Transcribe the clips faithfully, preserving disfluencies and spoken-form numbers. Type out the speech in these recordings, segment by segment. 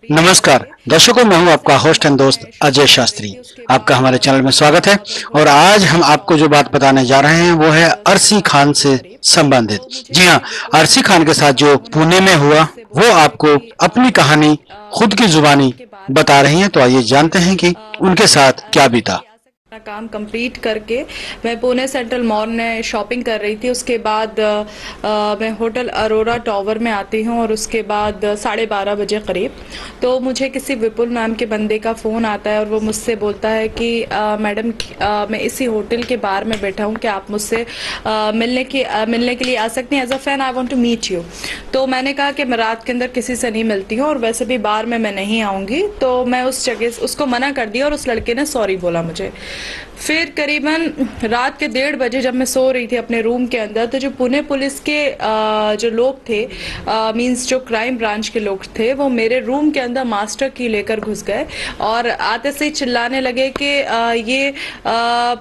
नमस्कार दर्शकों, मैं हूं आपका होस्ट एंड दोस्त अजय शास्त्री। आपका हमारे चैनल में स्वागत है। और आज हम आपको जो बात बताने जा रहे हैं वो है अरसी खान से संबंधित। जी हां, अरसी खान के साथ जो पुणे में हुआ वो आपको अपनी कहानी खुद की जुबानी बता रही हैं। तो आइए जानते हैं कि उनके साथ क्या बीता। अपना काम कंप्लीट करके मैं पुणे सेंट्रल मॉल में शॉपिंग कर रही थी। उसके बाद आ, मैं होटल अरोरा टावर में आती हूँ और उसके बाद साढ़े बारह बजे करीब तो मुझे किसी विपुल नाम के बंदे का फ़ोन आता है और वो मुझसे बोलता है कि मैडम मैं इसी होटल के बार में बैठा हूँ, कि आप मुझसे मिलने की आ, मिलने के लिए आ सकती हैं। As a fan I want to meet you. तो मैंने कहा कि मैं रात के अंदर किसी से नहीं मिलती हूँ और वैसे भी बार में मैं नहीं आऊँगी। तो मैं उस जगह उसको मना कर दिया और उस लड़के ने सॉरी बोला मुझे। फिर करीबन रात के डेढ़ बजे जब मैं सो रही थी अपने रूम के अंदर, तो जो पुणे पुलिस के आ, जो लोग थे, मींस जो क्राइम ब्रांच के लोग थे, वो मेरे रूम के अंदर मास्टर की लेकर घुस गए और आते से चिल्लाने लगे कि आ, ये आ,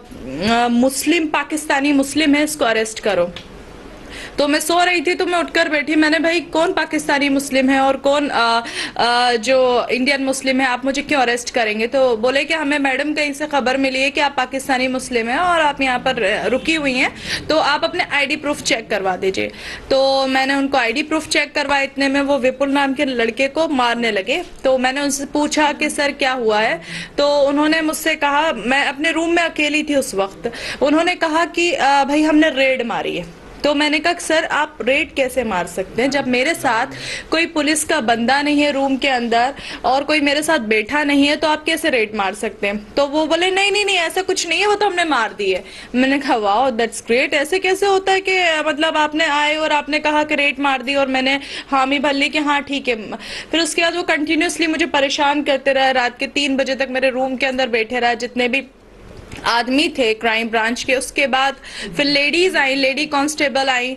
आ, मुस्लिम पाकिस्तानी मुस्लिम है, इसको अरेस्ट करो। तो मैं सो रही थी तो मैं उठकर बैठी। मैंने भाई कौन पाकिस्तानी मुस्लिम है और कौन आ, आ, जो इंडियन मुस्लिम है, आप मुझे क्यों अरेस्ट करेंगे? तो बोले कि हमें मैडम कहीं से खबर मिली है कि आप पाकिस्तानी मुस्लिम हैं और आप यहाँ पर रुकी हुई हैं, तो आप अपने आईडी प्रूफ चेक करवा दीजिए। तो मैंने उनको आईडी प्रूफ चेक करवाया। इतने में वो विपुल नाम के लड़के को मारने लगे। तो मैंने उनसे पूछा कि सर क्या हुआ है? तो उन्होंने मुझसे कहा, मैं अपने रूम में अकेली थी उस वक्त, उन्होंने कहा कि भाई हमने रेड मारी है। तो मैंने कहा सर आप रेड कैसे मार सकते हैं जब मेरे साथ कोई पुलिस का बंदा नहीं है रूम के अंदर और कोई मेरे साथ बैठा नहीं है, तो आप कैसे रेड मार सकते हैं? तो वो बोले नहीं नहीं नहीं ऐसा कुछ नहीं है, वो तो हमने मार दी है। मैंने कहा वाह दैट्स ग्रेट, ऐसे कैसे होता है कि मतलब आपने आए और आपने कहा कि रेड मार दी और मैंने हामी भर ली कि हाँ ठीक है। फिर उसके बाद वो कंटिन्यूसली मुझे परेशान करते रहे। रात के तीन बजे तक मेरे रूम के अंदर बैठे रहा, जितने भी आदमी थे क्राइम ब्रांच के। उसके बाद फिर लेडीज आई, लेडी कांस्टेबल आई।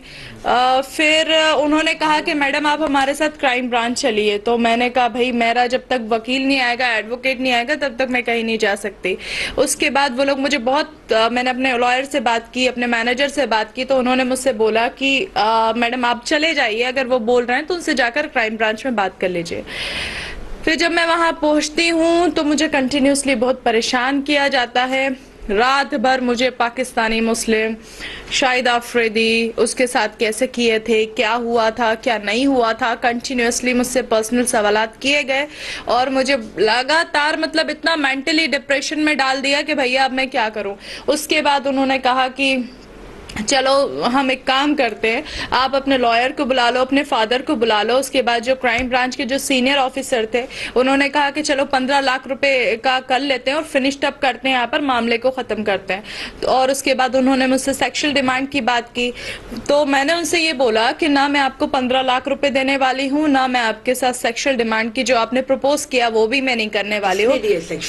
फिर उन्होंने कहा कि मैडम आप हमारे साथ क्राइम ब्रांच चलिए। तो मैंने कहा भाई मेरा जब तक वकील नहीं आएगा, एडवोकेट नहीं आएगा, तब तक मैं कहीं नहीं जा सकती। उसके बाद वो लोग मुझे बहुत आ, मैंने अपने लॉयर से बात की, अपने मैनेजर से बात की, तो उन्होंने मुझसे बोला कि मैडम आप चले जाइए, अगर वो बोल रहे हैं तो उनसे जाकर क्राइम ब्रांच में बात कर लीजिए। फिर जब मैं वहां पहुंचती हूं तो मुझे कंटिन्यूसली बहुत परेशान किया जाता है। रात भर मुझे पाकिस्तानी मुस्लिम, शाहिद आफरीदी, उसके साथ कैसे किए थे, क्या हुआ था, क्या नहीं हुआ था, कंटिन्यूसली मुझसे पर्सनल सवालात किए गए और मुझे लगातार मतलब इतना मेंटली डिप्रेशन में डाल दिया कि भैया अब मैं क्या करूं। उसके बाद उन्होंने कहा कि चलो हम एक काम करते हैं, आप अपने लॉयर को बुला लो, अपने फादर को बुला लो। उसके बाद जो क्राइम ब्रांच के जो सीनियर ऑफिसर थे उन्होंने कहा कि चलो पंद्रह लाख रुपए का कर लेते हैं और फिनिश्ड अप करते हैं, यहाँ पर मामले को ख़त्म करते हैं। तो और उसके बाद उन्होंने मुझसे सेक्सुअल डिमांड की बात की। तो मैंने उनसे ये बोला कि ना मैं आपको पंद्रह लाख रुपए देने वाली हूँ, ना मैं आपके साथ सेक्सुअल डिमांड की जो आपने प्रपोज किया वो भी मैं नहीं करने वाली हूँ।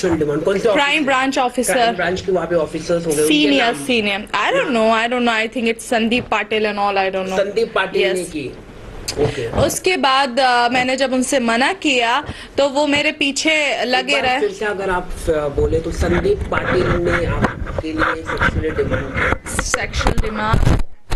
Crime branch officer, senior senior I don't know I don't know I think it's Sandeep Patil and all, I don't know. Sandeep Patil yes. ने की। Okay. उसके बाद आ, मैंने जब उनसे मना किया तो वो मेरे पीछे लगे रहे। फिर से अगर आप बोले तो संदीप पाटिल ने आपके लिए sexual demand sexual demand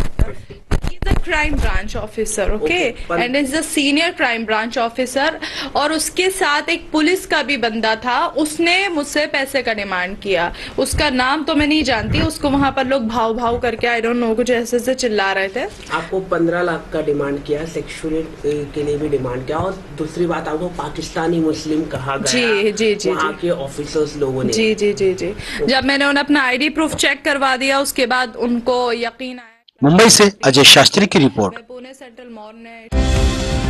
crime branch officer, okay, and is the senior crime branch officer. और उसके साथ एक पुलिस का भी बंदा था, उसने मुझसे पैसे का डिमांड किया। उसका नाम तो मैं नहीं जानती, उसको वहां पर लोग भाव भाव करके आई डोंट नो कुछ ऐसे से चिल्ला रहे थे। आपको पंद्रह लाख का डिमांड किया, सेक्सुअल के लिए भी डिमांड किया, और दूसरी बात आपको पाकिस्तानी मुस्लिम कहा गया। जी जी जी वहाँ के ऑफिसर्स लोगों ने। जी जी जी जी जब मैंने उन्हें अपना आईडी प्रूफ चेक करवा दिया उसके बाद उनको यकीन आया। मुंबई से अजय शास्त्री की रिपोर्ट। पुणे सेंट्रल मॉल ने